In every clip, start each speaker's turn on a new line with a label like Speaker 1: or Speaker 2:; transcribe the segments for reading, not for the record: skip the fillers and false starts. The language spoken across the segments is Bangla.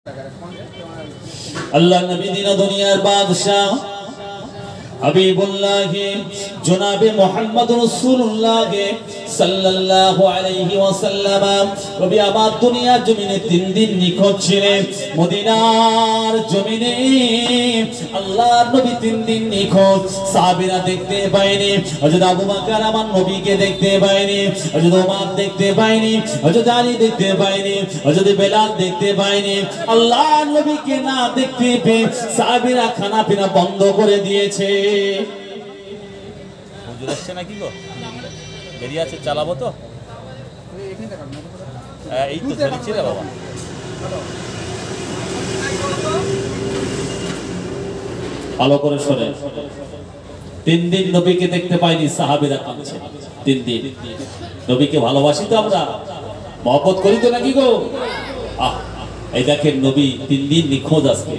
Speaker 1: আল্লাহ নবী দিন দুনিয়ার বাদশাহ হাবিবুল্লাহ জনাবে মুহাম্মদ রাসূলুল্লাহ সাল্লাল্লাহু আলাইহি ওয়াসাল্লাম নবী আমার দুনিয়ার জমিনে 3 দিন নিখোঁজ ছিলেন। মদিনার জমিনে আল্লাহর নবী 3 দিন নিখোঁজ। সাহাবীরা দেখতে পায়নি, হযরত আবু বকর আমার নবীকে দেখতে পায়নি, হযরত ওমর দেখতে পায়নি, হযরত আলী দেখতে পায়নি, হযরত বেলাল দেখতে পায়নি। আল্লাহর নবীকে না দেখতে পেয়ে সাহাবীরা খানা পিনা বন্ধ করে দিয়েছে। হুজুর আসছে নাকি গো? বেরিয়ে আছে, চালাবো তো এই তো চলছে রে বাবা। ভালো করে শোনে, 3 দিন নবীকে দেখতে পাইনি, সাহাবীরা কাঁদছে। 3 দিন নবীকে ভালোবাসি তো আমরা, মহব্বত করি তো নাকি গো? এই দেখেন নবী 3 দিন নিখোঁজ। আজকে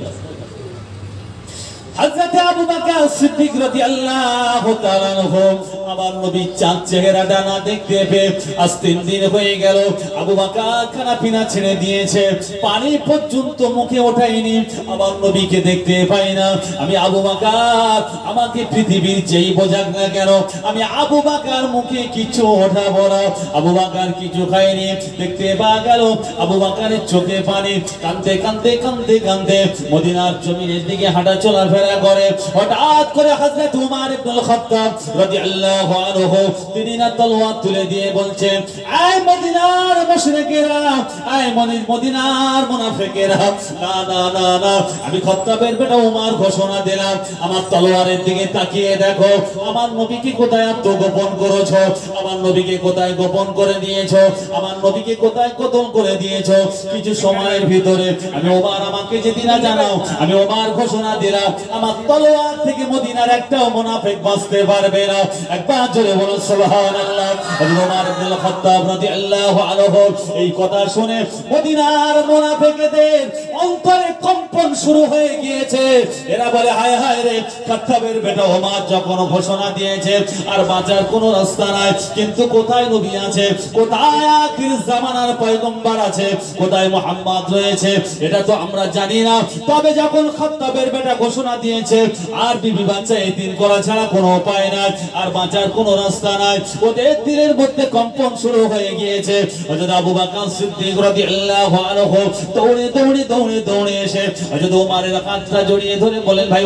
Speaker 1: হযরত আবু বকর সিদ্দিক রাদিয়াল্লাহু তাআলা আনহু আমার নবী চাঁদ চেহারাটা না দেখতে পেয়ে আজ 3 দিন হয়ে গেল। আবু বকর খানা পিনা ছেড়ে দিয়েছে, পানি পর্যন্ত মুখে ওঠায়নি, আমার নবীকে দেখতে পাই না। আমি আবু বকর, আমাকে পৃথিবীর যেই বোঝাক না কেন, আমি আবু বকর মুখে কিছু ওঠাবো না। আবু বকর কিছু খায়নি, দেখতে পাওয়া গেল আবু বকরের চোখে পানি, কাঁদতে কাঁদতে কাঁদতে কাঁদতে মদিনার জমিনের দিকে হাঁটা চলাফেরা করে। হঠাৎ করে হযরত উমর ইবনে খাত্তাব রাদিয়াল্লাহু আনহু তিনি না তলোয়ার তুলে দিয়ে বলছেন, আয় মদিনার মুশরিকেরা, আয় মদিনার মুনাফিকেরা, না না না না, আমি খাত্তাবের বেটা উমর ঘোষণা দিলাম, আমার তলোয়ারের দিকে তাকিয়ে দেখো, আমার নবীকে কোথায় আত্মগোপন করেছো, আমার নবীকে কোথায় গোপন করে দিয়েছো, আমার নবীকে কোথায় কতল করে দিয়েছো। কিছু সময়ের ভিতরে আমি ওমর, আমাকে যদি না জানাও, আমি ওমর ঘোষণা দিলাম, আমার তলোয়ার থেকে মদিনার একটাও মুনাফিক বাঁচতে পারবে না। একবার জোরে বলুন সুবহানাল্লাহ। ওমর ইবনে খাত্তাব রাদিয়াল্লাহু আনহু এই কথা শুনে মদিনার মুনাফিকদের অন্তরে কম্পন শুরু হয়ে গিয়েছে। এরা বলে, হায় হায় রে, খাত্তাবের বেটা ওমর যখন ঘোষণা দিয়েছে আর বাঁচার কোনো রাস্তা নাই, কিন্তু কোথায় নবী আছে, কোথায় আখির জামানার পয়গম্বর আছে, কোথায় মুহাম্মদ রয়েছে, এটা তো আমরা জানি না। তবে যখন খাত্তাবের বেটা ঘোষণা দিয়েছে আর বিবি বাচ্চা এতিম করা ছাড়া কোনো উপায় নাই, আর বাঁচার কোনো রাস্তা নাই, ওদের দিলের মধ্যে কম্পন শুরু হয়ে গিয়েছে। হযরত আবু বকর সিদ্দিক রাদিয়াল্লাহু আনহু দৌড়ে দৌড়ে দৌড়ে দৌড়ে এসে হযরত ওমরের হাতটা জড়িয়ে ধরে বলেন, ভাই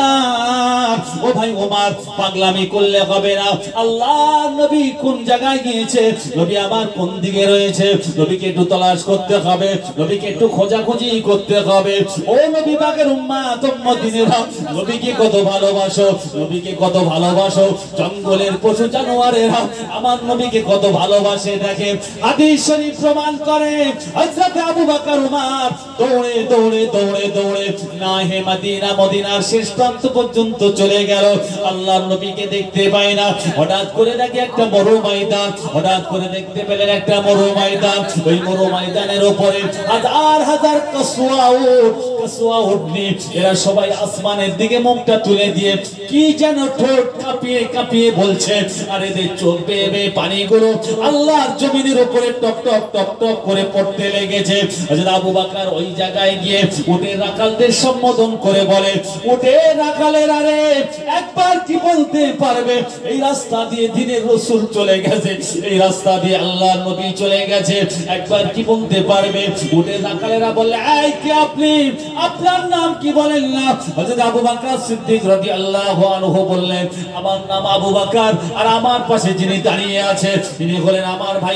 Speaker 1: ওমর, ও ভাই ওমর, পাগলামি করলে হবে না। আল্লাহর নবী কোন জায়গায় গিয়েছে, নবী আমার কোন দিকে রয়েছে, নবীকে একটু তলাশ করতে হবে, নবীকে একটু খোঁজাখুঁজি করতে হবে। ও নবী পাকের উম্মত উম্মতিনেরা, নবীকে কত ভালোবাসো, নবীকে কত ভালোবাসো। জঙ্গলের পশু জানোয়ারেরা আমার নবীকে কত ভালোবাসে। দেখে হাদিস শরীফ প্রমাণ করে হযরত আবু বকর উমর দৌড়ে দৌড়ে দৌড়ে দৌড়ে না হে মদিনা, মদিনার শেষ প্রান্ত পর্যন্ত চলে গেল। আল্লাহর নবীকে দেখতে পায় না। হঠাৎ করে দেখে একটা মরু ময়দান, হঠাৎ করে দেখতে পেলেন একটা মরু ময়দান। ওই মরু ময়দানের উপরে হাজার হাজার কসওয়া উট, কসওয়া উটনি, এরা সবাই আসমানের দিকে মুখটা তুলে দিয়ে কি যেন ঠোঁট কাঁপিয়ে কাঁপিয়ে বলছে, আর এদের চোখ বেয়ে বেয়ে পানিগুলো আল্লাহর জমিনের উপরে টপ টপ টপ টপ করে পড়তে লেগেছে। হযরত আবু বকর ওই জায়গায় গিয়ে উটের রাখালদের সম্বোধন করে বলে, উটের রাখালের, আরে একবার কি বলতে পারবে এই রাস্তা দিয়ে দিনের রাসূল চলে গেছে, এই রাস্তা দিয়ে আল্লাহর নবী চলে গেছে, একবার কি বলতে পারবে? উটের রাখালেরা বললে, এই কি আপনি, আপনার নাম কি বলেন না? হযরত আবু বকর সিদ্দিক রাদিয়াল্লাহু আনহু বললেন, আমার নাম আবু বকর, আর আমার পাশে যিনি দাঁড়িয়ে আছে তিনি হলেন আমার ভাই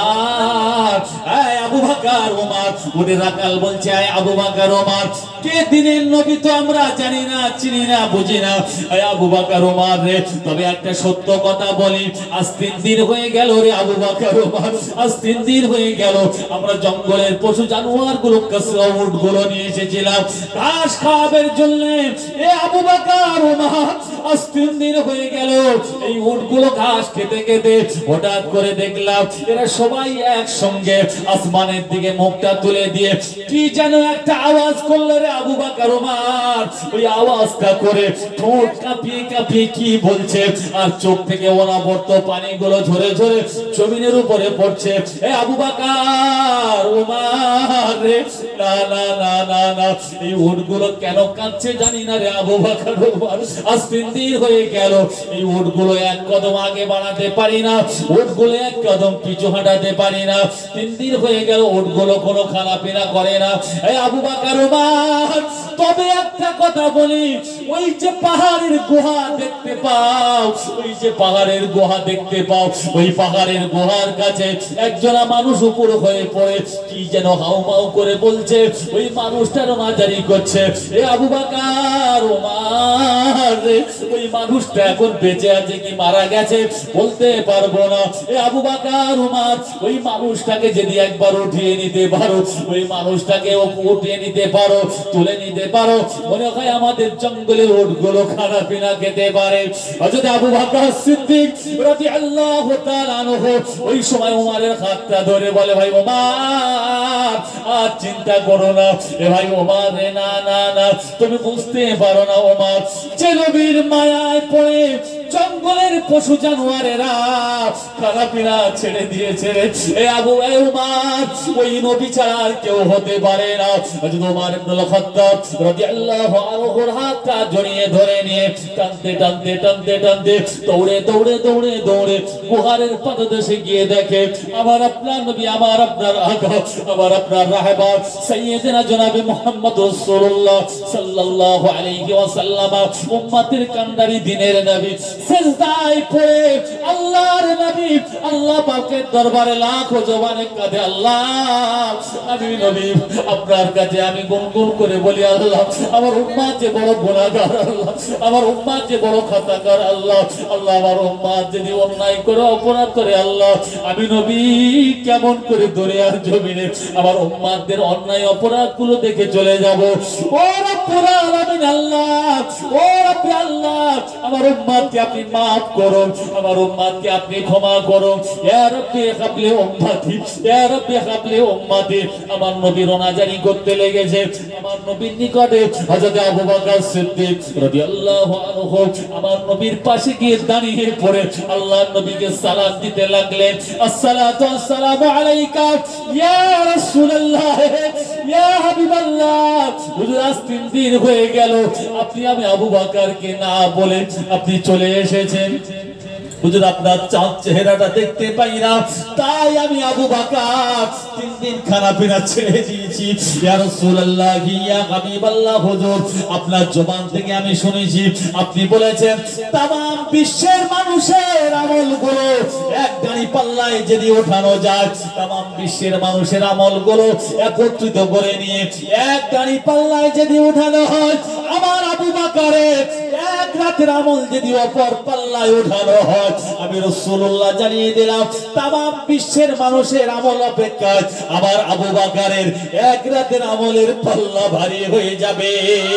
Speaker 1: ওমর। এই আবু বকর ওমর। উটের রাখাল বলছে, এই আবু বকর ওমর, কে দিনের নবী তো আমরা জানি না, চিনি না, বুঝি না। এই আবু বকর ওমর রে, তবে একটা সত্য কথা বলি, আজ 3 দিন হয়ে গেল রে আবু বকর ওমর, আজ 3 দিন হয়ে গেল আমরা জঙ্গলের পশু জানোয়ার গুলো, কসওয়া উট গুলো নিয়ে এসেছিলাম ঘাস খাওয়ার জন্য। এ আবু বকর ওমর, আজ 3 দিন হয়ে গেল এই উটগুলো ঘাস খেতে খেতে হঠাৎ করে দেখলাম এরা সবাই একসঙ্গে আসমানের দিকে মুখটা তুলে দিয়ে কি যেন একটা আওয়াজ করলো। বলল রে আবু বকর ওমর ওই আওয়াজটা করে ঠোঁট কাঁপিয়ে কাঁপিয়ে কি বলছে আর চোখ থেকে অনবরত পানিগুলো ঝরে ঝরে জমিনের উপরে পড়ছে এ আবু বকর ওমর রে না না না না না এই উটগুলো কেন কাঁদছে জানি না রে আবু বকর ওমর আজ 3 দিন হয়ে গেল এই উটগুলো এক কদম আগে বাড়াতে পারি না উটগুলো এক কদম পিছু হাঁটাতে পারি না 3 দিন হয়ে গেল উটগুলো কোনো খানাপিনা করে না এই আবু বকর ওমর তবে একটা কথা বলি ওই যে পাহাড়ের গুহা দেখতে পাও ওই যে পাহাড়ের গুহা দেখতে পাও ওই পাহাড়ের গুহার কাছে একজন মানুষ উপর হয়ে পড়ে কি যেন হাউমাউ করে বলছে ওই মানুষটার মাজারি করছে এ আবু বকর ওমর ওই মানুষটা এখন বেঁচে আছে কি মারা গেছে বলতে পারবো না এ আবু বকর ওমর ওই মানুষটাকে যদি একবার উঠিয়ে নিতে পারো ওই মানুষটাকে উঠিয়ে নিতে পারো তুলে নিতে পারো মনে হয় আমাদের জঙ্গলের উটগুলো খানা পিনা খেতে পারে হযরত আবু বকর সিদ্দিক রাদিয়াল্লাহু তাআলা আনহু ওই সময় ওমরের হাতটা ধরে বলে ভাই ওমর আর চিন্তা করো না এ ভাই ওমর রে না না না তুমি বুঝতে পারো না ওমর যে নবীর মায়ায় পড়ে জঙ্গলের পশু জানোয়ারেরা খানাপিনা ছেড়ে দিয়েছে এ আবু ওমর ওই নবী ছাড়া আর কেউ হতে পারে না হযরত ওমর ইবনে খাত্তাব রাদিয়াল্লাহু আনহুর হাতটা জড়িয়ে ধরে নিয়ে টানতে টানতে টানতে টানতে দৌড়ে দৌড়ে দৌড়ে দৌড়ে গুহারের পাদদেশে গিয়ে দেখে আমার আপনার নবী আমার আপনার আকা আমার আপনার রাহবার সাইয়্যিদনা জনাবে মুহাম্মদ রাসূলুল্লাহ সাল্লাল্লাহু আলাইহি ওয়াসাল্লাম উম্মতের কান্ডারি দিনের নবী সিজদায় পড়ে আল্লাহর নবী আল্লাহ পাকের দরবারে লাখো জবানে কাঁদে আল্লাহ আমি নবী আপনার কাছে আমি গুনগুন করে বলি আল্লাহ আমার উম্মত যে বড় গুনাহগার আল্লাহ আমার উম্মত যে বড় খাতাকার আল্লাহ আল্লাহ আমার উম্মত যদি অন্যায় করে অপরাধ করে আল্লাহ আমি নবী কেমন করে দুনিয়ার জমিনে আমার উম্মতদের অন্যায় অপরাধগুলো দেখে চলে যাব ও রব্বুল আলামিন আল্লাহ ও রব্বি আল্লাহ আমার উম্মতকে আপনি maaf করুন আমার উম্মতকে আপনি ক্ষমা করুন ইয়া রব্বি হাবলি উম্মতি ইয়া রব্বি হাবলি উম্মতি আমার নবী রোনাজারি করতে লেগেছে আমার নবীর নিকটে হযরত আবু বকর সিদ্দিক রাদিয়াল্লাহু আনহু আমার নবীর পাশে গিয়ে দাঁড়িয়ে পড়ে আল্লাহর নবীকে সালাম দিতে লাগলেন আসসালাতু আসসালামু আলাইকা ইয়া রাসূলুল্লাহ ইয়া হাবিবাল্লাহ হুজুর আজ 3 দিন হয়ে গেল আপনি আমি আবু বকরকে না বলে আপনি চলে এসেছেন হুজুর আপনার চাঁদ চেহারাটা দেখতে পাই না তাই আমি আবু বকর 3 দিন খানা পিনা ছেড়ে দিয়েছি ইয়া রাসূলুল্লাহ ইয়া হাবিবাল্লাহ হুজুর আপনার জবান থেকে আমি শুনেছি আপনি বলেছেন तमाम বিশ্বের মানুষের আমলগুলো এক দাঁড়ি পাল্লায় যদি ওঠানো যায় तमाम বিশ্বের মানুষের আমলগুলো একত্রিত করে নিয়ে এক দাঁড়ি পাল্লায় যদি ওঠানো হয় আমার আবু বকরের এক রাতের আমল যদি অপর পাল্লায় ওঠানো হয় আমি রাসূলুল্লাহ জানিয়ে দিলাম तमाम বিশ্বের মানুষের আমল অপেক্ষায় আমার আবু বকরের এক রাতের আমলের পাল্লা ভারী হয়ে যাবে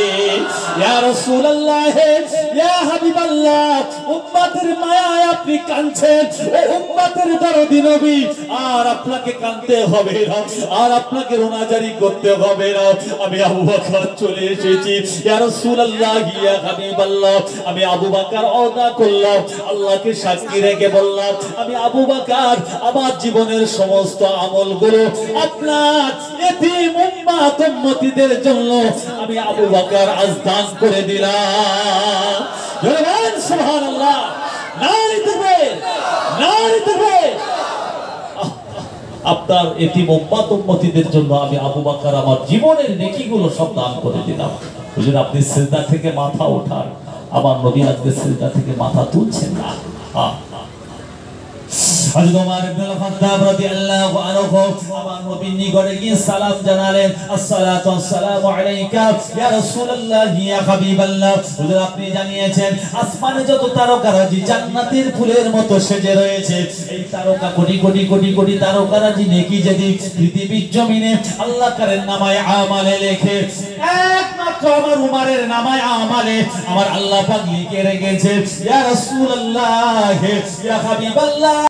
Speaker 1: ইয়া রাসূলুল্লাহ ইয়া হাবিবাল্লাহ উম্মতের মায়ায় আপনি কাঁদছেন ও উম্মতের দরদি নবী আর আপনাকে কাঁদতে হবে না আর আপনাকে রোনাজারি করতে হবে না আমি আবু বকর চলে এসেছি ইয়া রাসূলুল্লাহ ইয়া হাবিবাল্লাহ আমি আবু বকর ওয়াদা করলাম আল্লাহকে সাক্ষী রেখে বললাম আমি আবু বকর আমার জীবনের সমস্ত আমলগুলো আপনার এতিম উম্মত উম্মতিদের জন্য আমি আবু বকর আজ দান করে দিলাম জোরে সুবহানাল্লাহ নারে তাকবীর নারে তাকবীর আপনার এতিম উম্মত উম্মতিদের জন্য আমি আবু বকর আমার জীবনের নেকিগুলো সব দান করে দিলাম হুজুর আপনি সিজদা থেকে মাথা ওঠান আমার নবী আজকে সিজদা থেকে মাথা তুলছেন না হযরত ওমর ইবনে খাত্তাব রাদিয়াল্লাহু আনহু আমার নবীর নিকটে গিয়ে সালাম জানালেন আসসালাতু আসসালামু আলাইকা ইয়া রাসূলুল্লাহ ইয়া হাবিবাল্লাহ হুজুর আপনি জানিয়েছেন আসমানে যত তারকারাজি জান্নাতের ফুলের মতো সেজে রয়েছে এই তারকা কোটি কোটি কোটি কোটি তারকারাজি নেকি যদি পৃথিবীর জমিনে আল্লাহ কারের নামায় আমালে লেখে একমাত্র আমার উমরের নামায় আমালে আমার আল্লাহ পাক লিখে রেখেছে ইয়া রাসূলুল্লাহ ইয়া হাবিবাল্লাহ